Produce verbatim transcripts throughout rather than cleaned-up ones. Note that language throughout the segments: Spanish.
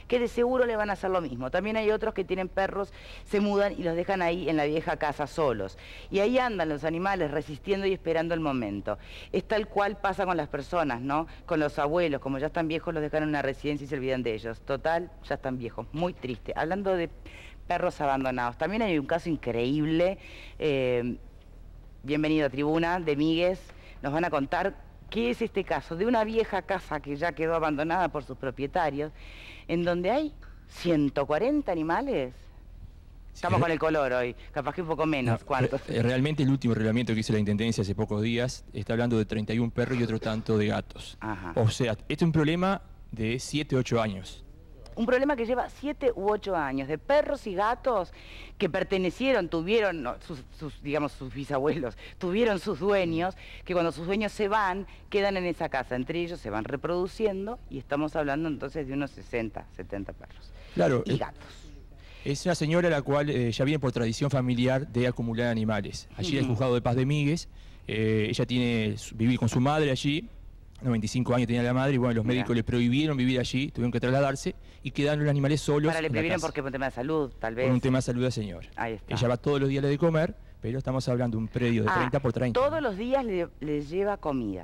que de seguro le van a hacer lo mismo. También hay otros que tienen perros, se mudan y los dejan ahí en la vieja casa solos. Y ahí andan los animales resistiendo y esperando el momento. Es tal cual pasa con las personas, ¿no? Con los abuelos, como ya están viejos, los dejan en una residencia y se olvidan de ellos. Total, ya están viejos. Muy triste. Hablando de perros abandonados, también hay un caso increíble. Eh, bienvenido a Tribuna, de Míguez. Nos van a contar qué es este caso de una vieja casa que ya quedó abandonada por sus propietarios, en donde hay ciento cuarenta animales. Estamos sí, con el color hoy, capaz que un poco menos. No, ¿cuántos? Realmente el último reglamento que hizo la Intendencia hace pocos días está hablando de treinta y un perros y otro tanto de gatos. Ajá. O sea, esto es un problema de siete, ocho años. Un problema que lleva siete u ocho años, de perros y gatos que pertenecieron, tuvieron, no, sus, sus, digamos, sus bisabuelos, tuvieron sus dueños, que cuando sus dueños se van, quedan en esa casa. Entre ellos se van reproduciendo y estamos hablando entonces de unos sesenta, setenta perros. Claro. Y gatos. Es una señora a la cual eh, ya viene por tradición familiar de acumular animales. Allí uh-huh. en el Juzgado de Paz de Míguez, eh, ella tiene vivir con su madre allí, noventa y cinco años tenía la madre, y bueno, los médicos Mira. le prohibieron vivir allí, tuvieron que trasladarse, y quedaron los animales solos. Para le prohibieron porque por un tema de salud, tal vez. Por un tema de salud del señor. Ahí está. Ella va todos los días a la de comer, pero estamos hablando de un predio de ah, treinta por treinta. Todos los días le, le lleva comida.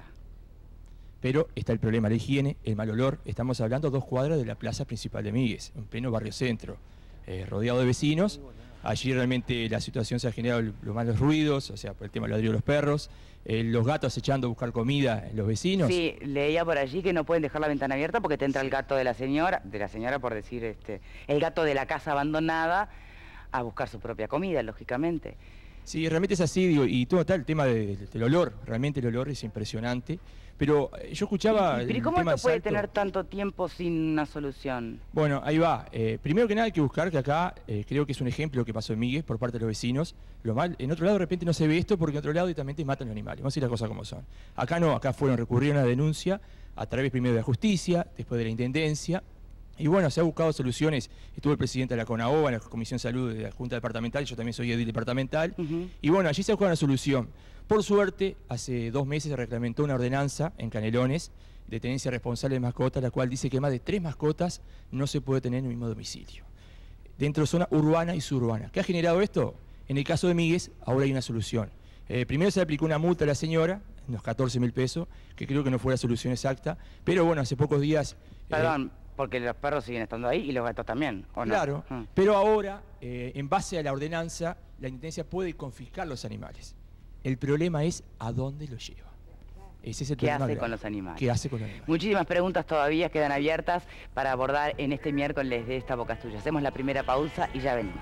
Pero está el problema, la higiene, el mal olor. Estamos hablando dos cuadras de la plaza principal de Míguez, en pleno barrio centro. Eh, rodeado de vecinos. Allí realmente la situación se ha generado los malos ruidos, o sea, por el tema del ladrido de los perros, eh, los gatos echando a buscar comida en los vecinos. Sí, leía por allí que no pueden dejar la ventana abierta porque te entra el gato de la señora, de la señora por decir, este, el gato de la casa abandonada a buscar su propia comida, lógicamente. Sí, realmente es así, digo, y todo tal, el tema de, del olor, realmente el olor es impresionante. Pero yo escuchaba... ¿Pero y cómo esto puede tener tanto tiempo sin una solución? Bueno, ahí va. Eh, primero que nada hay que buscar que acá, eh, creo que es un ejemplo que pasó en Míguez por parte de los vecinos. Lo mal, en otro lado de repente no se ve esto porque en otro lado directamente matan los animales. Vamos a decir las cosas como son. Acá no, acá fueron recurrieron a una denuncia a través primero de la justicia, después de la Intendencia. Y bueno, se ha buscado soluciones. Estuvo el presidente de la CONAOBA, en la Comisión de Salud de la Junta Departamental, yo también soy edil departamental. Uh-huh. Y bueno, allí se ha buscado una solución. Por suerte, hace dos meses se reglamentó una ordenanza en Canelones de tenencia responsable de mascotas, la cual dice que más de tres mascotas no se puede tener en el mismo domicilio, dentro de zona urbana y suburbana. ¿Qué ha generado esto? En el caso de Míguez, ahora hay una solución. Eh, primero se le aplicó una multa a la señora, unos catorce mil pesos, que creo que no fue la solución exacta, pero bueno, hace pocos días... Perdón. Eh, Porque los perros siguen estando ahí y los gatos también, ¿o no? Claro, uh. pero ahora, eh, en base a la ordenanza, la Intendencia puede confiscar los animales. El problema es a dónde los lleva. Ese es el ¿Qué problema hace grave. con los animales? ¿Qué hace con los animales? Muchísimas preguntas todavía quedan abiertas para abordar en este miércoles de Esta Boca es Tuya. Hacemos la primera pausa y ya venimos.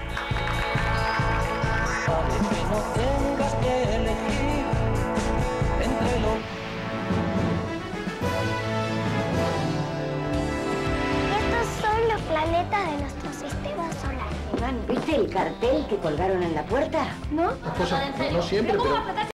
Para que no tengas que elegir entre los... Los planetas de nuestro sistema solar. ¿Viste el cartel que colgaron en la puerta? ¿No? Las cosas no siempre, pero...